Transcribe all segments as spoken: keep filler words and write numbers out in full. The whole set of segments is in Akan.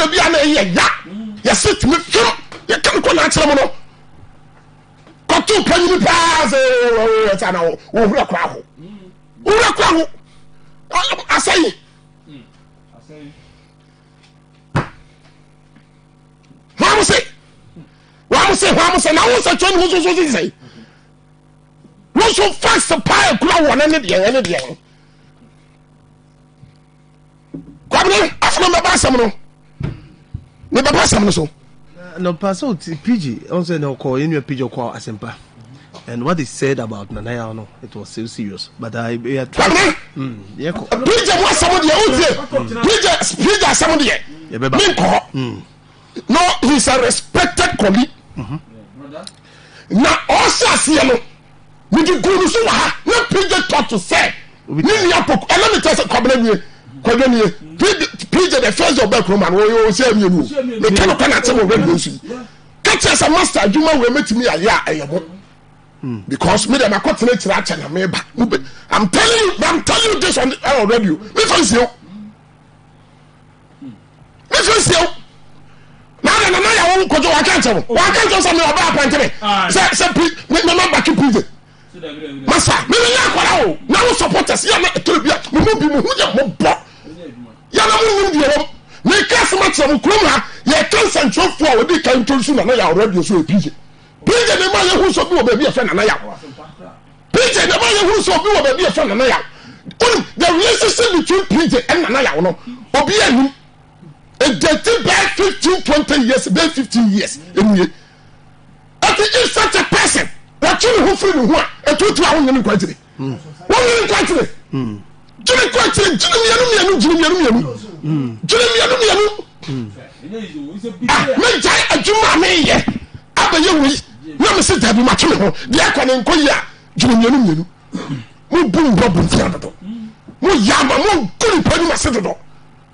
da bia na ye ya ya sit me film ya kan ko na kyerɛ mo no koto panyi paase o ta na o hura kwa ho hura kwa ho asai asai vamos say vamos say vamos say na wo say twen wo so so say wo so fast pa kula wo na ne de ne de kwabne afro me ba sam no me ba sam no so no paso P G also no call in your P G call asempa and what he said about Nanaya no it was so serious but I yeah mm yeah P G was some de o P G P G some de me ko no he's a respected colleague mhm na also asie no me di guru so wa ha na P G talk to say ni ni apoko let me tell you kwabna wie kwabna nie P J the first of back roman wo yo say me nu me kan kan ate mo radio su catch as a master adwuma we metimi aya ayebo because me dem akotene kira acha na me ba I'm telling you I'm telling you this on the uh, radio me fancy you me fancy you na na na ya wo kojo wa kan temo wa kan temo say me oba apanteme say say me me back P J masa me me akwara o na wo supporters ya na etobia me mo bi mo hu ya mo bo ya na mo nim die wo me kase ma tse mo krom ha ye cancer ntwofo a odi kan tonsu na na ya radio so P J P J ne ma ye hu so bi wo ba bi e fe na na ya P J ne ma ye hu so bi wo ba bi e fe na na ya on the relationship between P J and na ya no obi anu e get back fifteen twenty years back fifteen years enu at is such a person what you who free who e to to awon yin kwatire won yin kwatire mm jini kwatire jini mianu mianu jini mianu mianu mm jini mianu mianu mm me jai adwuma me ye abaye wi na me se dabi ma twe ho de akwane nkoyi a jini mianu mianu mo bum bobu tia dodo mo yama mo kuri pani ma se dodo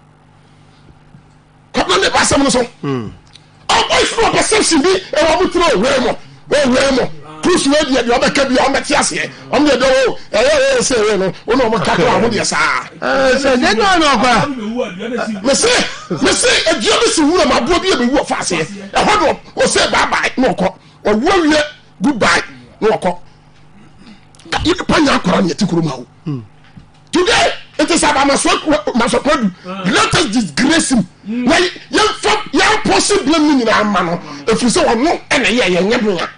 ko ne passa mo so mm o boys no perception bi e wa mo tro we mo we we mo Push me the other can be on the Tiasia. On the door, eh, say, no, no, my cat, I would yes, ah. So then, no, no, Monsieur, Monsieur, a jealousy woman, my boy, be what fast here. A hundred or say bye bye, no call, or warrior, goodbye, no call. You can pay your crown yet to Kurumau. Today, it is about my son, my son, let us disgrace him. Why, young possibly meaning our man, if you saw no, and a year, never.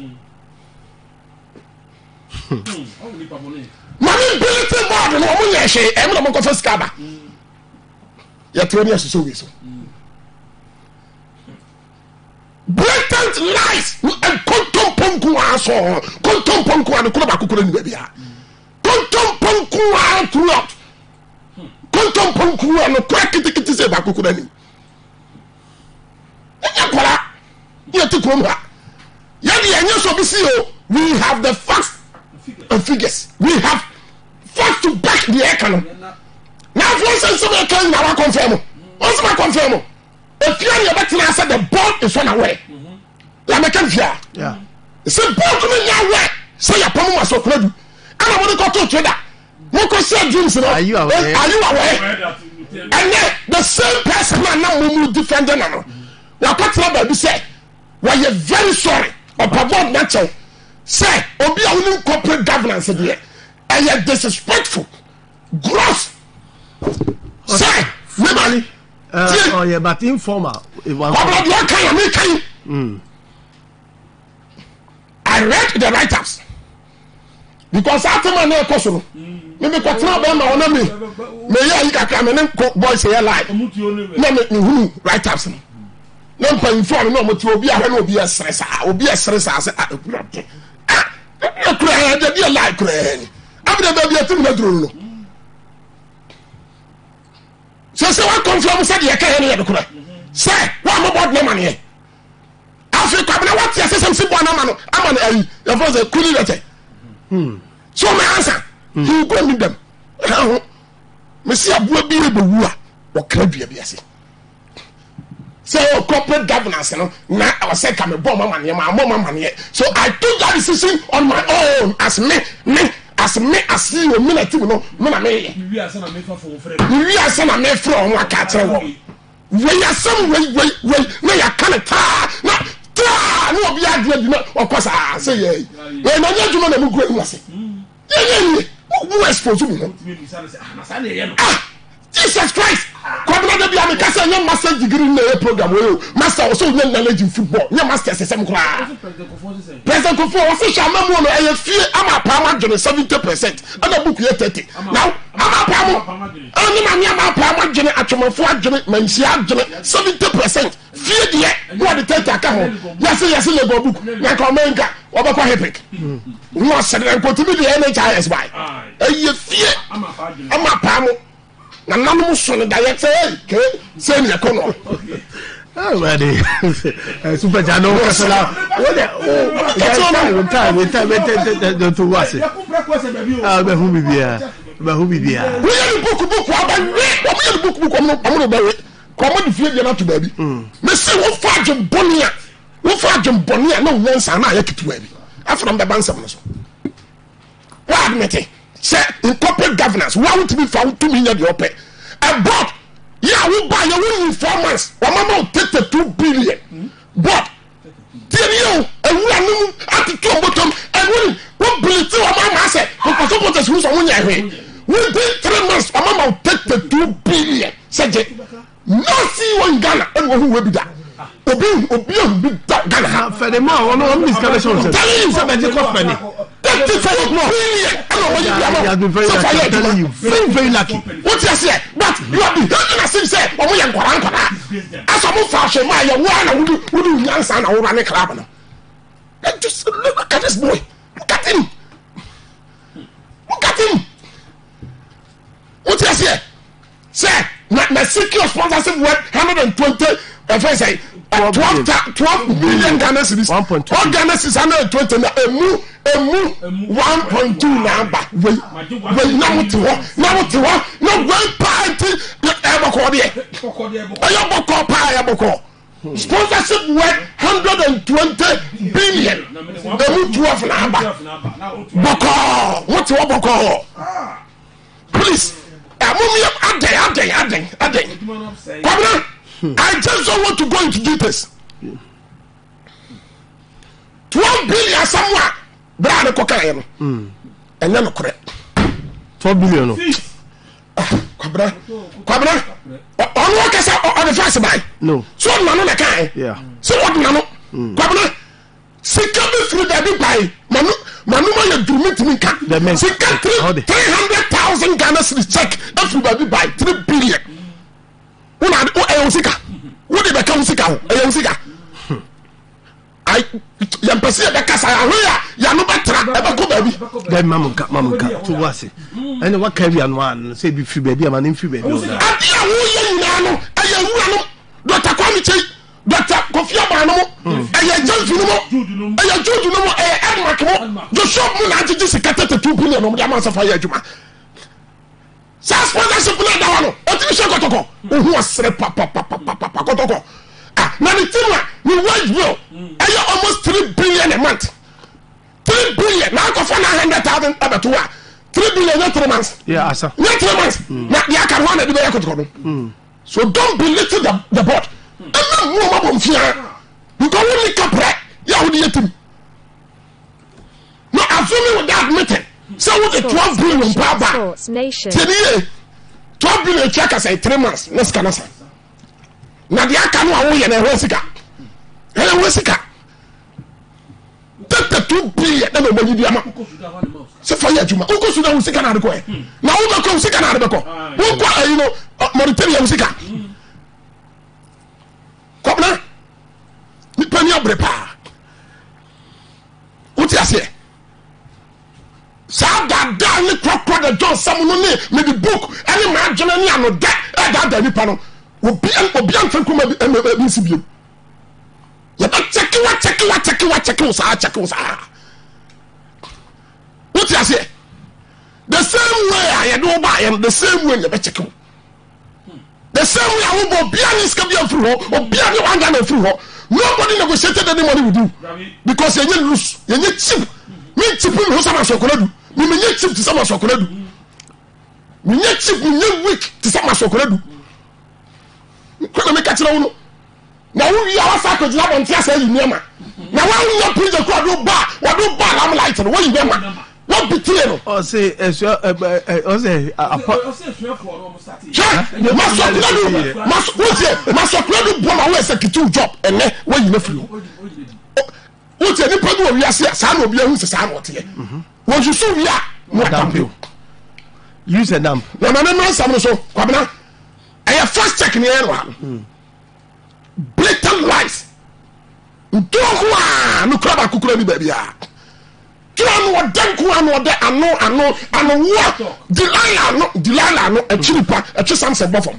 Mami ability more no mo ye hwe e mo mo ko fa skaba ya troni aso we so blatant lies and kontom ponku aso kontom ponku an ko ba kokoro ni ba bia kontom ponku a throughout kontom ponku an ko kitikiti se ba kokoro ni ya kwara ya tikrom ha ya di enye so bi si o we have the facts and figures. We have facts to back the economy. Now, if you say somebody can now confirm, what's my confirm? If you are about to answer, the ball is on away. La mekan fia. Yeah. Say ball to me now way. Say your pomo was so crowded. And I want to go to trader. What can say dreams? Are you aware? Are you aware? And then the same person now will defend them. Now, what's the baby say? Why you very sorry about what natural. Say, obi a wonu corporate governance there. I am disrespectful. Gross. Say, normally. Uh, oh yeah, but informal. Mm. I read the write-ups. Because after my name question, maybe kwa tna be ma wona me. Me ya yi kakra me ne boys here live. Na me hu write-ups. Na mpa inform na mo ti obi a na obi stress ah, obi stress ah. I cry, I did like crying. I'm the baby at the drone. So, so I confirm said, I can't hear the cry. Say, what about no money? Africa, I want to say something. I'm an A. Your father couldn't let it. So, my answer, you go with them. Monsieur, will be able to what can be a B S C. So corporate governance, you know, now I was saying, "Come a bomb money, my mom money." So I took that decision on my own, as me, me, as me, as you, minute, you know, me, me. We are sending a mail from. We are sending a mail from what catcher. we are some way way way na ya kana ta na ta no obi ade bi na okosa say ye we na nya djuma na mu gro nwase ye ye who expose me no ah Jesus Christ kwabna da bia me kasa nya master degree na e program we master also nya knowledge in football nya master sesem kra president Kofo o se shama mu no e fie ama pa ma dwene seventy percent ana book ye thirty now ama pa mu ani ma nya ma pa ma dwene atwomafo adwene mansi adwene seventy percent fie de no de thirty aka ho yes yes le go book na ko menka obekwa hepic no se de ko tibi de N H I S by e ye fie ama pa mu na namu so ne da ye say ke say ne ko no ah ready super jano kasala wo de o time time time time to was ah be hu bibia be hu bibia we ye book book wa ba we o me book book o mo ba we ko mo de fie de na to ba bi me say wo fa djum bonia wo fa djum bonia na wo nsa na ye kitu ba bi afro mbe bansam no so wa admit say in corporate governance why would be found to me the open about yeah we buy your four months or mama take two billion but tell you and we are at the two bottom and we what billion or mama say because what the rules on your within three months or mama take the two billion said no see one Ghana and who will be that obi obi obi Ghana ha for the man one on this connection tell you say be company thirty-five billion he has been very lucky I'm telling you very very lucky what you say but you have been done as if say omo yan kwara kwara as omo fashion ma ya wa na wudu wudu nyansa na wo run club no just look at this boy look at him look at him what you say say na na secure sponsorship worth one hundred twenty if I say twelve twelve billion Ghana cedis all Ghana cedis one hundred twenty na emu emu one point two number we we na what ho na what ho na one party e boko de ayo boko pa ya boko sponsorship worth one hundred twenty billion emu twelve number boko what ho boko please amumi adai adai adai adai kwabna I just don't want to go into details. twelve billion somewhere. Brother Cocaine. And then correct. twelve billion. Quabra. Quabra. On what is on the first buy? No. So, none of the kind. Yeah. So, what nano? Quabra. Second through the big buy. Manu, Manuma, you do meet me. The men. Second three hundred thousand Ghana cedis check. Everybody buy three billion. Una o e usika wo de be ka usika o e usika ai ya pese be kasa ya hoya ya no betra e be ko ba bi dem mamunka mamunka to wase ene wa carry an one say bi free baby ama nem free baby o da adia wo ye nyina no aye wura no Doctor Kwame Chei Doctor Kofi Abano aye Jansu no aye Juju no aye Edmark mo jo shop mo na agiji sika thirty-two billion no dia man safa ya adwuma Sas sponsorship na da wano o ti se kotoko o hu asre pa pa pa pa pa kotoko ah na ni tiwa ni wage bill ayo almost three billion a month three billion na ko for nine hundred thousand abatoa three billion in three months yeah asa in three months na dia kan wana de be kotoko no so don't belittle the the board and na mo ma bom fia because we capre ya wo de yetim no assuming with that meeting so with the twelve billion power tell twelve billion check as a three months let's can say na dia kan wa wo ye na hosika hele hosika thirty-two billion na mo gidi ama se fa ya juma o ko sudan hosika na de ko na wo ba ko hosika na de ko wo ko you know Mauritania hosika ko na ni pani abrepa o ti ase sa da da ni kwakwa da John Samuel ni me the book any ma adwena ni ano da e da da ni pa no obi an obi an fankuma bi bi sibiem ya ba check wa check wa check wa check wa sa check wa sa what you say the same way I do buy am the same way you be check the same way I will be an iska bi afru ho obi an wan ga na afru ho nobody negotiated any money with you because you lose you cheap me cheap me sama sokoladu me me cheap to sama sokoladu me cheap me weak to sama sokoladu Kuna me catch no. Na wo wi awasa ko jina bon tia say yi niam. Na wa wo prison ko do ba, wa do ba lam light no wo yi niam. What betray no? O say eso o say o say so for no start. Yeah, maso kladu, maso wo maso kladu bo ma wo executive job ene wo yi na firi. Wo tie ni padu wi ase sa na obi ahu se sa na ote. Wo susu wi a mo damp. Use a damp. Na na na sam so kwabena. Aya fast check ni eno. Blatant lies. Ndo kwa no kraba kukura ni ba bia. Kran wo dan ko an wo de ano ano ano wo Delilah no Delilah no a chiripa a chisam se bofom.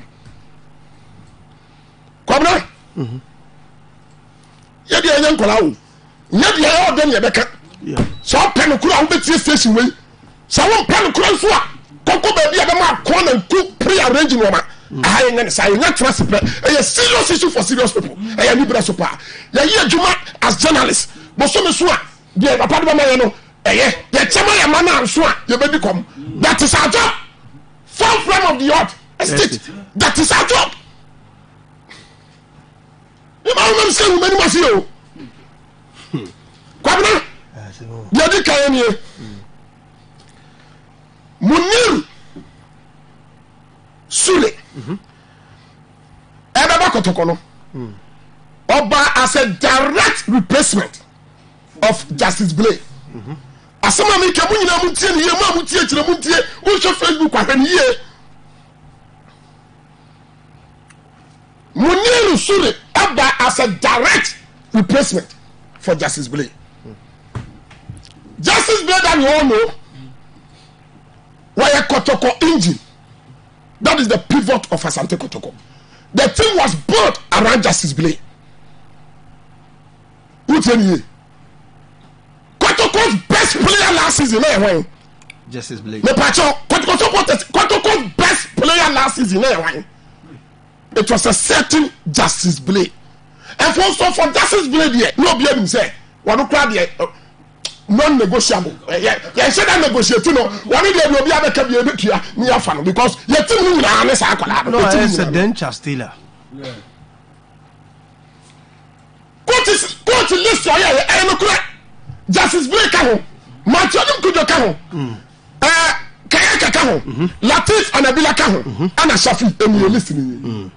Kwabena? Mhm. Ya de yan kola wo. Ya de ya o dem ye beka. Yeah. So pen kura wo betie station we. So wo pen kura so a koko ba bia dem akon na ku pre-arrange no ma. Ah yen say yen trust pre. E serious issue for serious people. E ya libra so pa. Ya ye adwuma as journalist. Bo so me so a de papa de ba ma no eh the chama ya mana anso a ye be come. That is our job. Fall frame of the earth estate. That is our job. You ma say we many must you. Kwabena ye di kan ni Munir Sule ebe ba kotoko no oba as a direct replacement of Justice Blay. Asama me ke munyina mutie ne ye ma mutie kire mutie wo hwe Facebook ahwe ne ye Munir Sule oba as a direct replacement for Justice Blay. Justice Blay that you all know why a Kotoko engine. That is the pivot of Asante Kotoko. The thing was built around Justice Blay. Who tell you? Kotoko's best player last season, eh? When Justice Blay. The Pacho Kotoko's best player last season, eh? When it was a certain Justice Blay. And for so for Justice Blay, there no be him say, "One crowd there." Non-negotiable. Yeah, yeah, say that negotiate. You know, one day will be able to be able to near fan because you think we are honest. No, it's a denture stealer. Yeah. Court is court list. Yeah, I am correct. Justice Blay kaho, Matthew Kujo kaho, eh, Kayaka kaho, Latif and Abila kaho, and a Shafi. And you listening.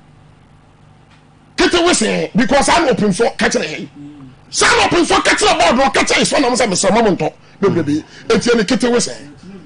Kete we say because I'm open for catching. Some open for catch about no catch is one of them some moment baby etienne kete we say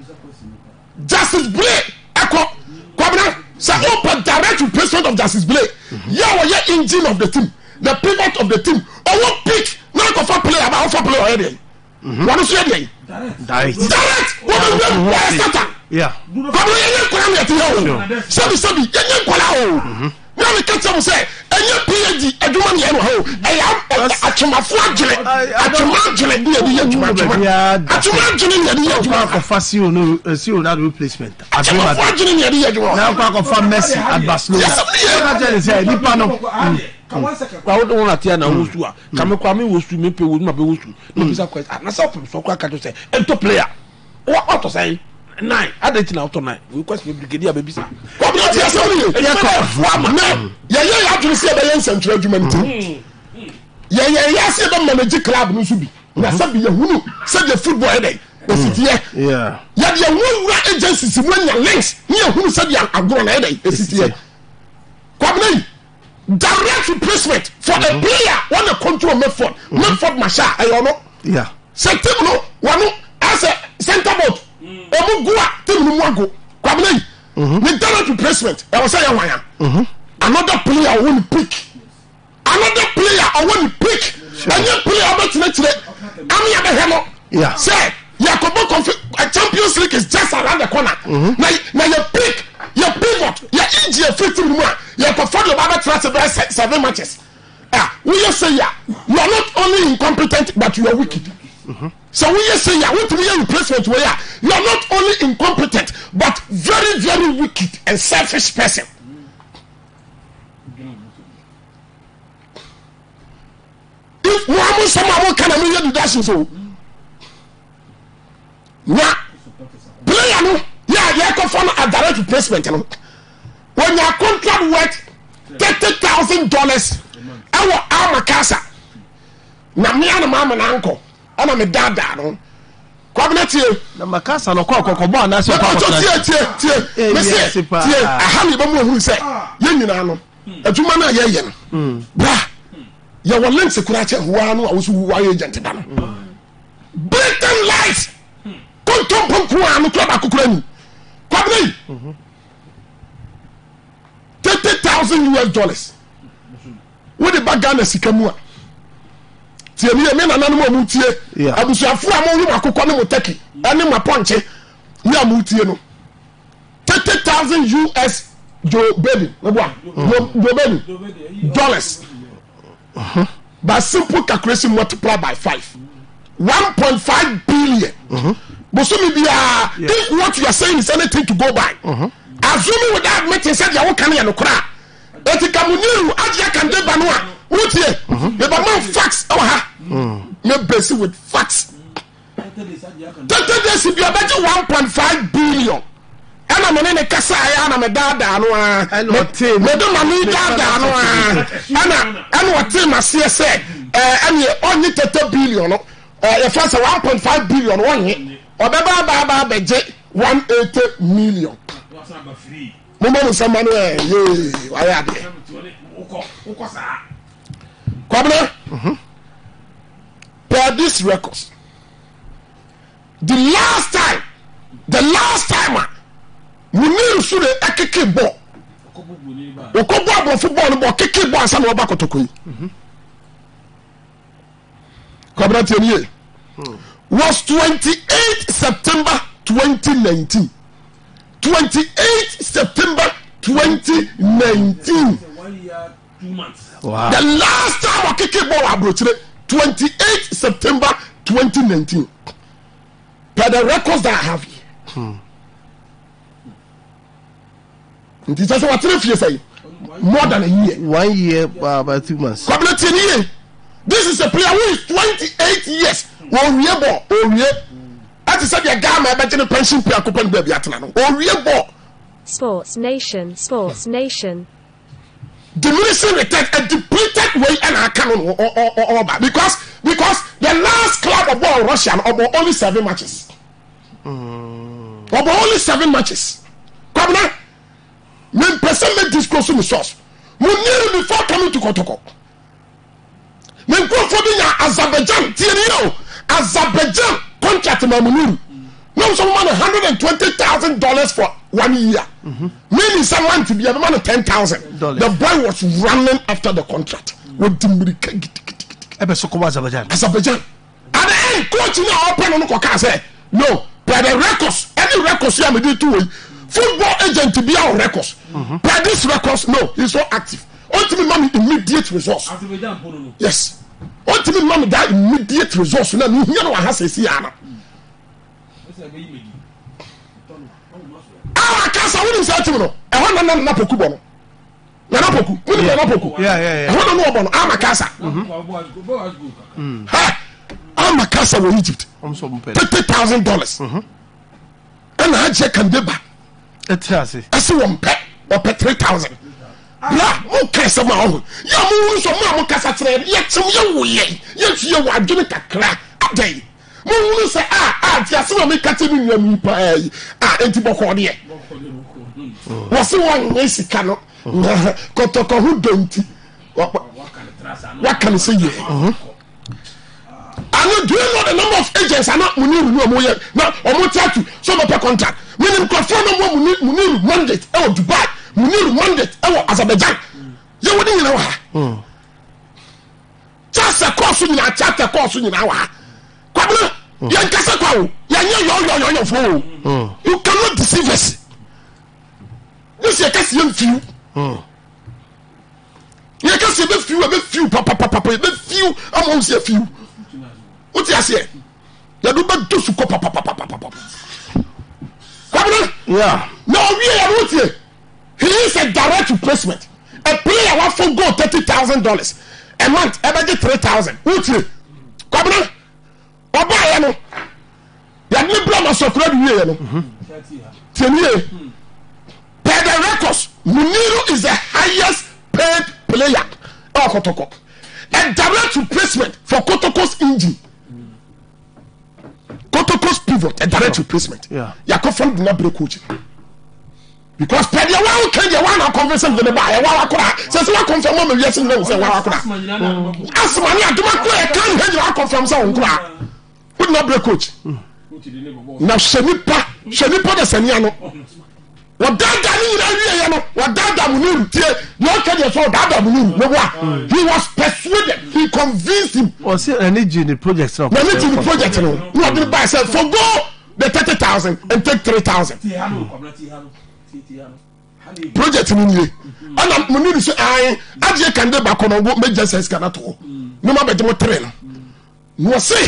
Justice Blay echo kwabena say open direct replacement of Justice Blay yeah we are engine of the team the pivot of the team owo pick na go for player about for player already one so dey direct direct what is that yeah kwabena yen kwala me etiyo sabi sabi yen kwala o now we catch them say any PhD adwuma ne no ho e ya atwumafo agire atwuma agire ne ye adwuma atwuma agire ne ye adwuma ko fasio no fasio that replacement atwuma agire ne ye adwuma now ko fa Messi at Barcelona na tell say ni pa no kwa wo don atia na wo su a kame kwa me wo su me pe wo ma be wo su no bisa question na so so kwa ka to say ento player what to say nine adet na auto nine we question brigadier baby sir ko bi ati asori ye ko fo ma ye ye ya tun se be ye nsentro adwuma nti ye ye ya se be manage club no su bi na se bi ye hunu se the football e dey the city yeah ya de wura agencies mu nya links ni ye hunu se bi agro na e dey the city ko bi direct replacement for a player one a control method method masha ayo no yeah se team no one as a center back Omugua team no mwago kwabena with direct replacement I was say yan another player won pick another player I won pick any player betina kire am ya be hemo yeah say Yakobo a Champions League is just around the corner na na you pick you pivot you inji a fit team mu you perform your baba transfer seven matches ah we say ya you are not only incompetent but you are wicked. Mm-hmm. So when you say you want to be a replacement where you are not only incompetent but very very wicked and selfish person. If Muhammad someone can I do that so now player no yeah yeah come for a direct replacement no when your contract work thirty thousand dollars ɛwɔ Amakasa na mmea na maama na anko ana me dada no kwabena tie na Makasa no kwa kokobɔ anase kwa kwa tie tie tie me se tie aha me ba mu ehuru sɛ ye nyina no adwuma na ye ye no bra ye wo links kura che huwa no awosu huwa agent da no blatant lies kontom ponko anu club akukura ni kwabena thirty thousand U S dollars wo de bagana sikamu a tie mi me na nanu mu tie abusuafo a mo wi makokɔ ne mo taki ane mo ponche ni amu tie no thirty thousand U S Joe Biden we boa Joe Biden dollars uh-huh. By simple calculation multiply by five one point five billion uh-huh. Bosumi bia if what you are saying is anything to go by uh-huh. Assuming without making said ya wo kan ya no kra etika muniru agia kan de ba no a wotie me ba man facts o ha me base with facts thirty days bia ba one point five billion ana me ne kasa ya na me dada no a me do ma me dada no a ana ana wote ma se se eh ane onye thirty billion no eh fa say one point five billion wonye obeba ba ba beje one hundred eighty million Mama musama no eh ye waya de uko uko sa kwabena mhm per this records the last time the last time Muniru sure akeke bo okobo abo football no bo keke bo asa no ba kotokoi mhm kwabena tieniye was twenty-eighth September twenty nineteen twenty-eighth September twenty nineteen. One year, two months. Wow. The last time I kicked a ball abroad, twenty-eighth September twenty nineteen. Per the records that I have here. Hmm. This is what you say. More than a year. One year, uh, by two months. This is a player who is twenty-eight years. One year ball, one year. That is a guy my better pension pay coupon baby atana. Oh real ball. Sports Nation, Sports Nation. Diminishing return a depleted way and I can or or or because because the last club of ball Russian about only seven matches. Mm. About only seven matches. Come now. Men person make disclose the source. Muniru before coming to Kotoko. Men go for being Azerbaijan. Tienio Azerbaijan. Contract to Muniru. No, someone one hundred twenty thousand dollars for one year. Mm-hmm. Meaning someone to be a man of ten thousand. The boy was running after the contract. With the Azerbaijan. Azerbaijan. At the end, coach now open on the say, no, by the records, any records you have to do football agent to be our records. Mm-hmm. By this records, no, he's so active. Ultimate money, immediate resource. Yes. Ultimate money, that immediate resource. You know, you know what has to say, Anna. Ah, cancer wouldn't say to me, I want to know Napoku. Napoku, Napoku. Yeah, yeah, yeah. I want to know about Amakasa. Ha! Amakasa in Egypt. thirty thousand dollars. And I check and deba. I see one pet or pet three thousand. La, okay, some more. You move some more Cassatra, yet some young way. Yes, you are doing a crack a day. Move say, ah, ah, just want me cutting in your me pay. Ah, Antibocody. Was the one Macy cannot? Kotoko who don't. What can I say? I know, do you know the number of agents are not Muniru no more yet? Now, or more tattoo, some of a contract. Meaning, confirm no Muniru mandate, oh, Dubai. Muniru mandate ewo Azerbaijan ye wodi nyina wa hmm just a course nyina chat a course nyina wa kwabena ye nkasa kwa wo ye nye yo yo yo yo fo you cannot deceive us this ye kasi yem fiu hmm ye kasi be fiu be fiu papa papa be fiu amon se fiu oti ase ye do be do su ko papa papa papa kwabena yeah no we are oti. He is a direct replacement. A player will for go thirty thousand dollars a month. Ever get three thousand. What's it? Come on. Oba yano. Ya ni blama so kura di yano. Ten year. Per the records, Muniru is the highest paid player oh Kotoko a direct replacement for Kotoko's engine Kotoko's pivot a direct replacement yeah Yakofam did not break coach because per the one can the one conversation with the buyer wa akora say say confirm mo yes no say wa akora asma ni aduma ko e kan he you confirm say onkora would not break coach now shenipa shenipa the senia no wadada ni ira wie ye no wadada munuru tie no ka dey so wadada munuru no wa he was persuaded he convinced him o say energy in the project no energy in the project no no dey buy say for go the thirty thousand and take three thousand project ni nie ana munuru say ai aje kan dey back on major sense kana to no ma be dem three no no say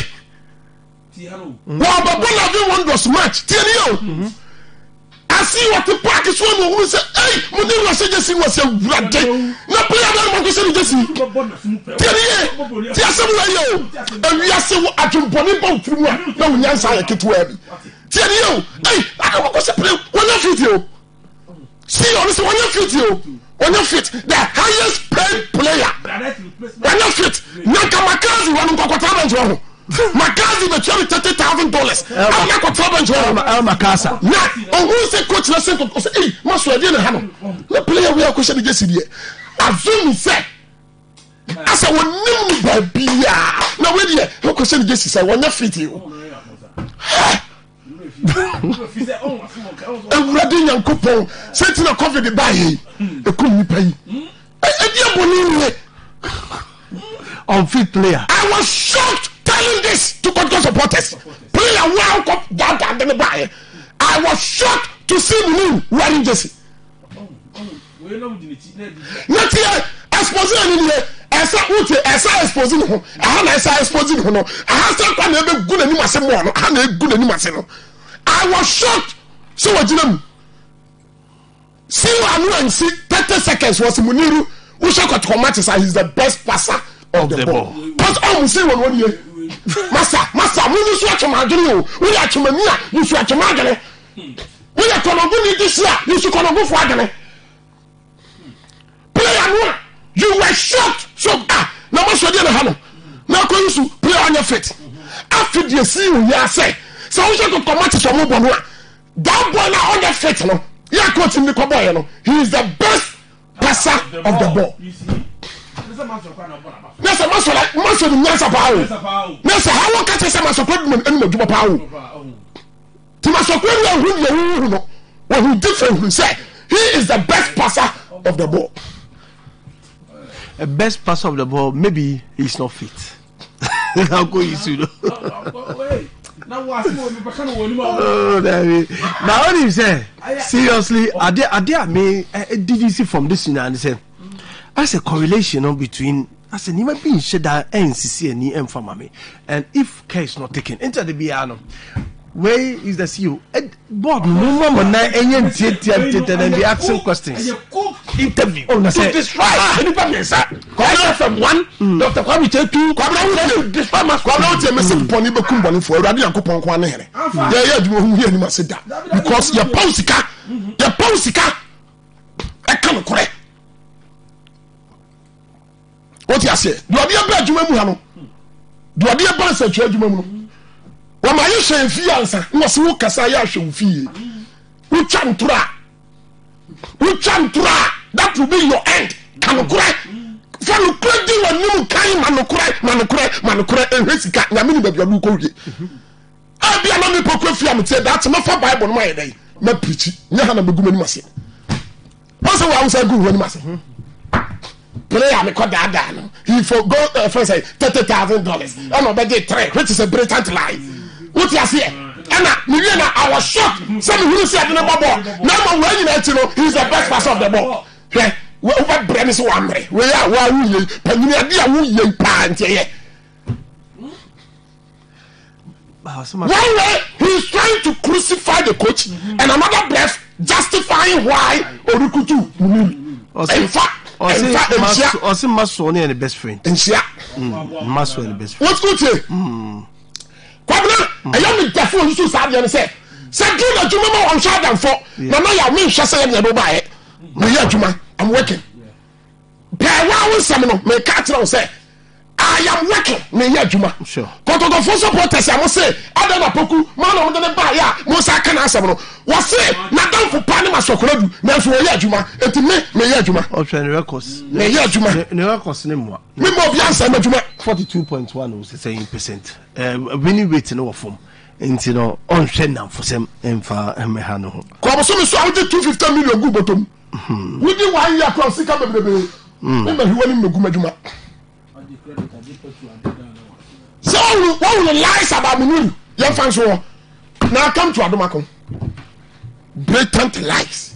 wa babola be wonders match tie ni o I see what the park is one who say, hey, Munir was just was a blood day. No player than Mokusan Jesse. Tia Samuel, and we are so at your bonnet boat through no Yansa like it web. Tia, hey, I don't want to play one of you. See, honestly, one of you. One of it, the highest paid player. One of it, Nakamakazi, one of Kokotama. Makazi be twenty thirty thousand dollars. I'm not going to El Makasa. Now, on who say coach lesson to say, hey, Master, I didn't have the player we are questioning this year. Azumi said, I said, when you baby, now wait here, no question this is I want to fit you. And ready young couple, setting a coffee to buy a cool pay. I didn't unfit player. I was shocked. Telling this to Kotoka supporters, player well up down down the buy. I was shocked to see me wearing jersey. Not here, exposing in here. Esa uti, esa exposing home. I have esa exposing home. I have some kind of good and you must say more. I have good and you must say no. I was shocked. So what you know? See what I see. Thirty seconds was Muniru. Ushaka Tomatis is the best passer of the, the ball. ball. But I will see one one year. Master, master, we use what you are doing. We are to me, you should have to margin. We are going to go this year. You should go for agony. Player, you were shocked. So, ah, now what's your dinner, Hannah? Now, can you play on your feet? After you see you are say, so we should come out to some more. That boy now on your feet, no? You are coaching the cowboy, no? He is the best passer of the ball. Nessa maso la maso ni nyansa pa o. Nessa how ka say maso kwa dum enu maduma pa o. Ti maso kwa ru hu ye hu no. What who different who say he is the best passer of the ball. A best passer of the ball, maybe he's not fit. How go you see? Now what oh, David. Now what you say? Seriously, are there are there me did you see from this and they say as a correlation no, between as a nima being shed that N C C and M for mommy, and if care is not taken into the piano, where is the C E O? Bob, no mama, na any and be asking questions. Interview. Oh, that's it. Destroy. Anybody, sir? Come from one. Doctor Kwame two. Kwame destroy my Kwame. Tell me some pony bekum boni for. Radi yanko pon kwane here. Yeah, yeah. Do you hear me say that? Because your pausika, your pausika, I can't correct. What you say? Do I be a bad juma muhano? Do I be a bad search juma muhano? Wa ma yi hwe fi ansa no se wo kasa ya hwe fi wo twantra wo twantra that will be your end kanokura fanokura di wonu kan manokura manokura manokura ehwesika nyame ni babia lu ko wie abia na me pokwa fi am say that no for bible no my dey na preach nya ha na beguma ni mase what's the one say go ni mase player me call that no he for go uh, for say thirty thousand dollars and obey three which is a blatant lie. What you say? Anna, Miliana, I was shocked. Some who said the ball. Now, when you know, he's the best passer of the ball. What brand is one way? We are one way. Penina, we are pant here. One way, he's trying to crucify the coach, and another breath justifying why Orukutu. In fact, or say Maso, or say Maso and the best friend. And Shia, Maso and the best friend. What's good here? Kwabena ayo me defo nsu sa de ne se se do na djuma ma on sha dan fo na na ya me hwe se ya do bae me ya djuma I'm working pɛ wa wo nsɛm no me ka kyerɛ wo sɛ I am working me ya adwuma sure kotoko fo supporters am say ada na poku ma na mo de ba ya mo sa ka na asɛm no wo say na danfo pa ne masokora du na so wo ya adwuma enti me me ya adwuma o try records me ya adwuma ne records ne mo me mo bi answer ma adwuma forty-two point one o say percent eh winning rate no form enti no on hwe na fosem emfa me ha no ho ko bo so me so awde two hundred fifty million gu botom we di one year cross sika bebrebe me ma hiwani me gu madwuma so what will lies about me your fans so now come to Adomako blatant lies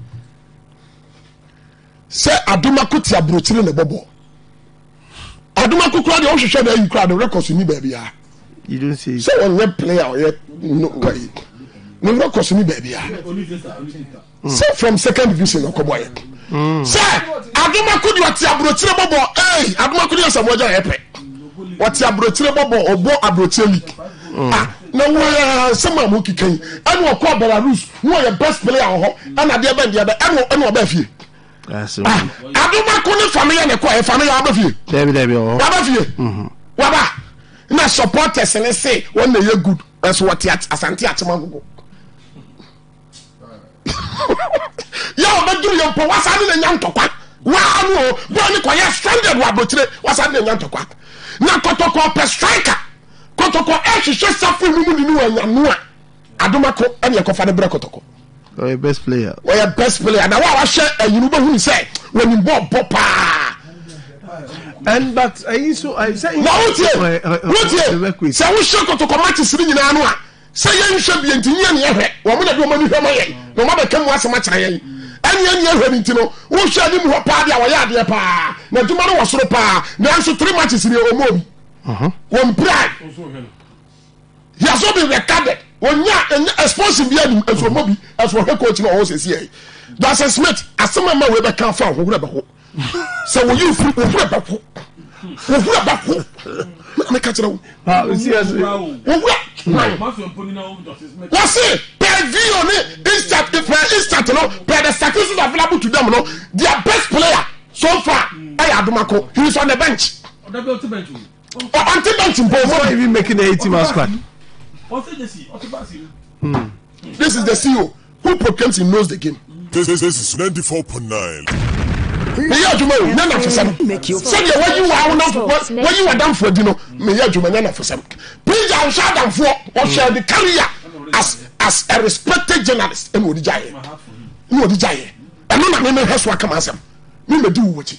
say Adomako ti abrochire ne bobo Adomako kura de o hwehwe na yi kura de records ni baby ya you don't say so on your player or no way no records ni baby ya say from second division okoboy say Adomako di oti abrochire bobo eh Adomako di asamoja yepe wati abrochire bobo obo abrochire league ah na wo sama mo kikan anu okọ Belarus wo ye best player ho ana de ben de anu anu oba fie ah Adomako ni family ne ko e family oba fie debi debi o oba fie mhm waba na supporters ne say won na ye good as what asante atemagogo ya oba duru yo po wasa ni na nyantokwa wa anu bo ni ko ye stranded wa abrochire wasa ni nyantokwa na kotoko pe striker kotoko e hwehwe safu mu mu ni wa nyano a Adomako ene ko fa de bre kotoko oh your best player oh your best player na wa wa hwe ayinu ba hu say when him ball popa and but I so I say na wotie wotie say wo hwe kotoko matches ni nyina no a say yen hwe bi entinye ne hwe wo mo na bi o ma ni hwe ma yen no ma be kam asema kyere yen anya anya hwe ni ntino wo hwe ni mu ho pa dia wo ya de pa na djuma no wo soro pa na so three matches ni o mo bi mhm won pride he has been recorded wonya exposure bi anu eso mo bi eso he coach no wo sesi e Dawson Smith asema ma we be kan fa ho hura ba ho so wo you free wo hura ba ho wo hura ba ho me ka tira wo ah seriously wo hura what's it per view ni instant if instant no per the sacrifices available to them no their best player so far ay Adomako he is on the bench on the bench on the bench before even making the eighty man squad hmm. This is the C E O who proclaims he knows the game. This, this, this is ninety-four point nine. Me ya juma o na na fosam. Say the way you are na when you are down for dino me ya juma na na fosam. Please I shall down for or share the career as as a respected journalist and odi jaye. No odi jaye. And no na me me heso aka masam. Me me di wo chi.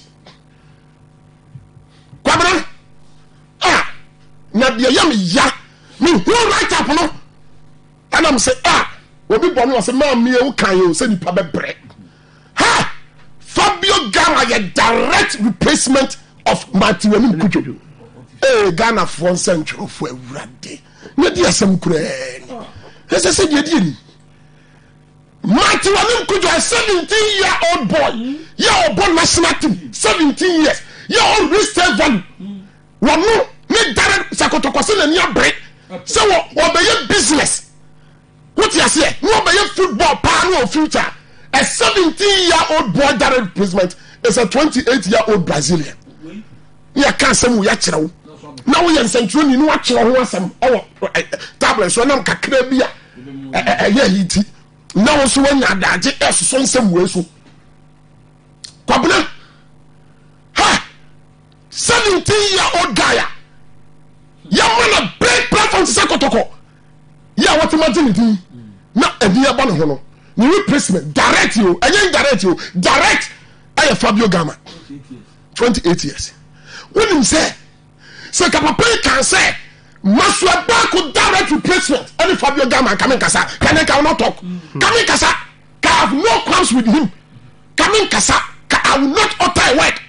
Kwabra. Ah. Na de ya me ya. Me who right up no. And I'm say ah, obi bonu o say ma me e wo kan yo say nipa be bre. Ha! Fabio Gama a direct replacement of Martin Kujo. Eh, Ghana for century for Rade. No dear some crazy. As I said, you didn't. Martin Kujo, a seventeen year old boy. You're born national team, seventeen years. You're on resale value. One more, make direct Sakotokosin and your break. So, what be your business? What you say? What be your football power or future? A seventeen year old boy direct replacement is a twenty-eight year old Brazilian. Ya can't say we actually. Now we are century, you know what you want some tablets when I'm Kakrabia. Yeah, he now so when you're that, yes, son some way so. Kwabna, ha, seventeen year old guy. Ya want a break platform to Sakotoko. Ya what imagine now a dear Bono. New replacement direct you and then direct you direct I Fabio Gama twenty-eight years when him say so Papa can say Maswa Baku direct replacement and Fabio Gama coming Kasa can I cannot talk coming Kasa can have no qualms with him coming Kasa I will not utter a word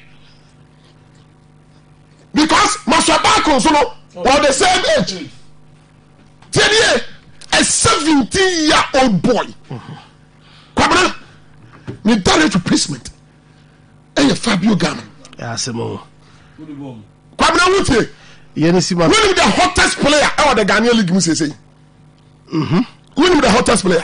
because Maswa Baku so or the same age ten years a seventeen year old boy. Kwabra ni direct replacement eh Fabio Gama ya semo Kwabra wutie yeni sima when the hottest player eh the Ghanaian league mu say say mhm when the hottest player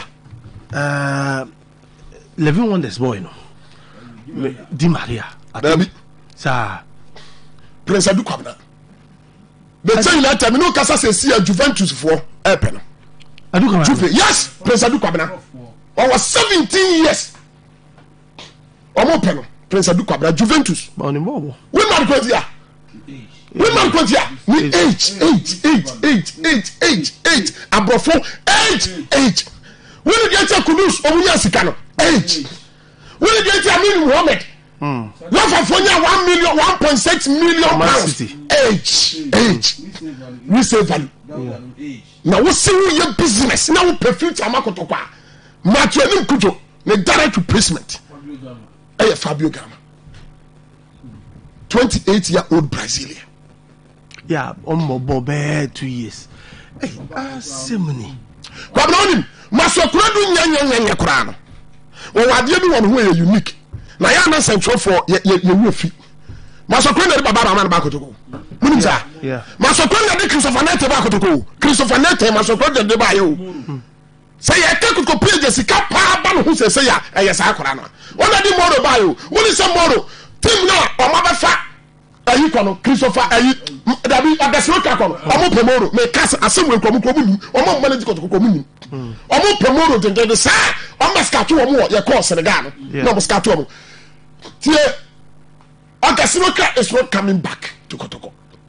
uh Levin Wonders boy no Di Maria Baby Sir. Prince Adu Kwabena. The say United, me no kasa say see Juventus for Epen. Adu Kwabena. Juve, yes, Prince Adu Kwabena. I was seventeen years. Omo Peno, Prince Adu Kwabena, Juventus. Boni mo. We man ko dia. We man ko dia. We age, age, age, age, age, age, age. Abrofo, age, age. We no get Kudus, omo ya sika no. Age. We no get Amin Mohammed. Hmm. One for one million, one point six million pounds. Age, age. We say value. Now we see your business. Now we perfect amakoto kwa. Match your name kujo. Ne direct replacement. Hey, Fabio Gama. twenty-eight year old Brazilian. Yeah, on my bobe two years. Hey, ah, simony. Kwabna onim. Masokura du nyanya nyanya kura no. Wo wade bi won ho ye unique. Na ya na central for ye ye ye fi. Masokura na baba ba man ba kotoko. Munim sa? Yeah. Masokura na de Christopher Nete ba kotoko. Christopher Nete masokura de ba yo. Say ya take ko page sika pa ba no ho se say ya e sa akora no. Wona di moro ba yo. Woni se moro team na o ma ba fa ayi kono Christopher ayi dabi abesro ka kono. O mo pemoro me cast asem ko mo ko mu. O mo manage ko ko mu. O mo pemoro de de sa o ma skatu o mo ye ko Senegal no. No mo skatu o mo. Tie Agasinoka is not coming back to Kotoko.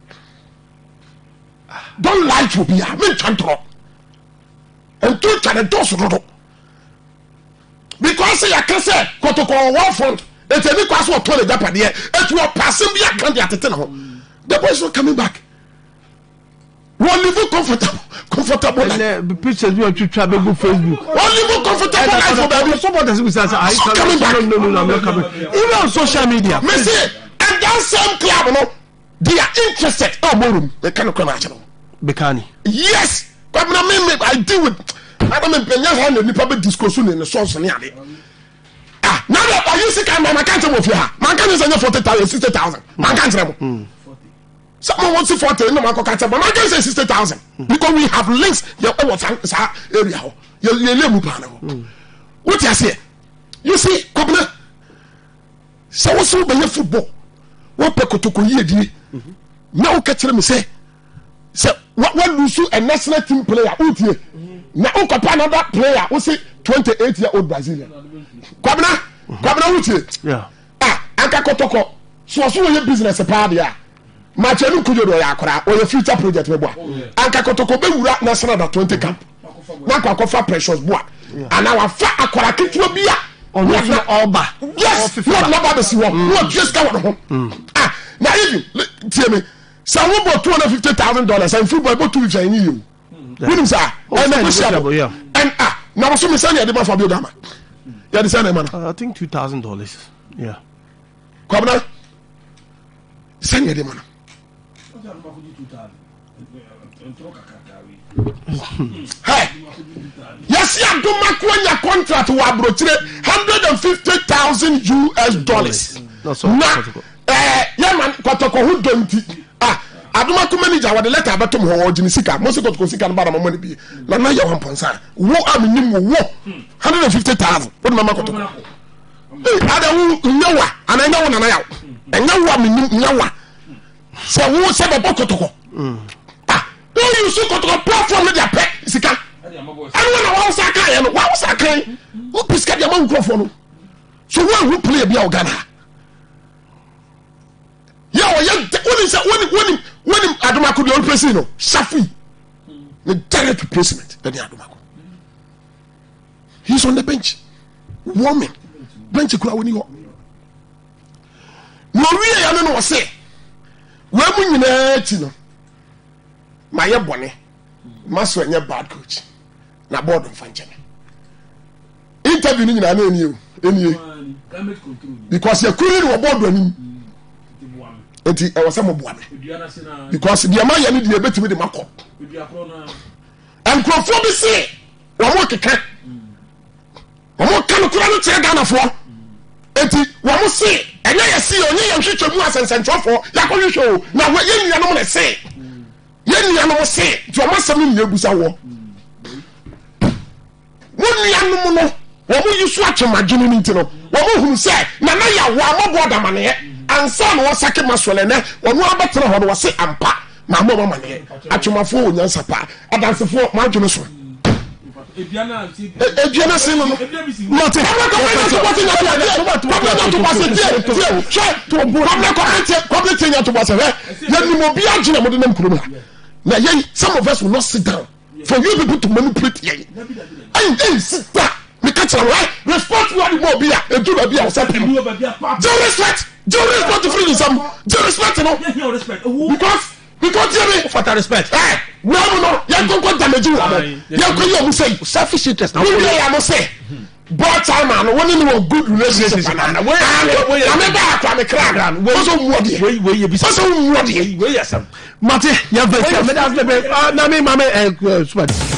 Don't lie to me. I'm in Chantro. And two can do so. Because I can say Kotoko one front. It's a big class of toilet up here. It will pass him at the home. The boys are coming back. One live comfortable. Comfortable. And the pictures we are to travel on Facebook. One live comfortable life for baby. Somebody will say, I'm coming back. No, no, no, I'm not coming. Even on social media. Messi, and that same club, no, they are interested. Oh, Morum, they cannot come out. Bekani. Yes. I deal with. I don't mean, I don't public discussion in the source. Ah, now that I use it, I can't tell you. Man can't say forty thousand, sixty thousand. Man can't tell. Someone wants to forty, no man can't say, but man can say sixty thousand because we have links. Your area, your lemu plan. What you say? You see, Kobna. So what's over your football? What Pekotoko ye? Now catch them say. So what one lose a national team player? Out here. Now Okapa another player. Who say twenty-eight year old Brazilian? Kwabena, Kwabena wuti. Yeah. Ah, Anka Kotoko. So so your business part there. Machelu kujo do ya akora. O your future project we boa. Anka Kotoko be wura national da twenty camp. Na kwa kofa precious boa. Ana wa fa akora ketuo bia. Onye na oba. Yes. What number be si wo? What just ka wo ho. Ah, na even tie me. So we bought two hundred fifty thousand dollars and football about two fifty you. Winning sir. And yeah. And ah, now so me send you the Fabio Gama. Yeah, the same man. I think two thousand dollars. Yeah. Come on. Send you the man. Hey. Yes, you do makwanya contract wa brochire one hundred fifty thousand U S dollars. No so. Eh, yeah man, Kotoko who don't ah aduma ko manager wa the letter abatom ho ogini sika mo se Kotoko sika no ba na mo ne bi na na ya one ponsa wo am nim wo one hundred fifty thousand wo mama Kotoko eh ada wu nyawa ana nyawa na na ya nyawa me nim nyawa se wo se be Kotoko ah do you see Kotoko platform dey pay sika ani na wa saka ya no wa saka wo piska dia ma nkrofo no so wo who play bia Ghana. Yeah, when is when when when Adomako the old president, Shafi, the direct replacement. Then Adomako, he's on the bench, warming bench. Kura when you go, no we I don't know what say. When we you know, my bonny, master and your bad coach, na board of function. Interviewing I know you, any because you're currently a board running. Enti e wose mo boa me because the man ya ni de betimi de makọ enkrofo bi se wo mo keka wo mo kan kura no tire Ghana fo enti wo mo se enye ya si onye ya hwetwa mu asensentrofo ya ko hwehwo na wo ye nua no mo se ye nua no mo se ti o ma sam ni ebusa wo wo nua no mo no wo mo yisu atwemagene ni nti no wo mo hunu se na na ya wo amobo da mane ansa no wasake masole ne ono abetre ho no wase ampa ma mo mama ne atwomafo onyansa pa adansefo ma adwene so Ebiana si Ebiana si no no te Now, some of us will not sit down for you people to manipulate. I ain't sit down. We catch a right. Respect what you will be and do a be outside. Do respect. Do respect to freedom. Some do respect, you know. Because because you for respect. Eh, no, no, no. You don't go damage you. You can say selfish interest. Now, I must say. But time man, one in a good relationship. Where I remember I'm a crown. What's on what way where you be so ready? Where you some Mate, you have a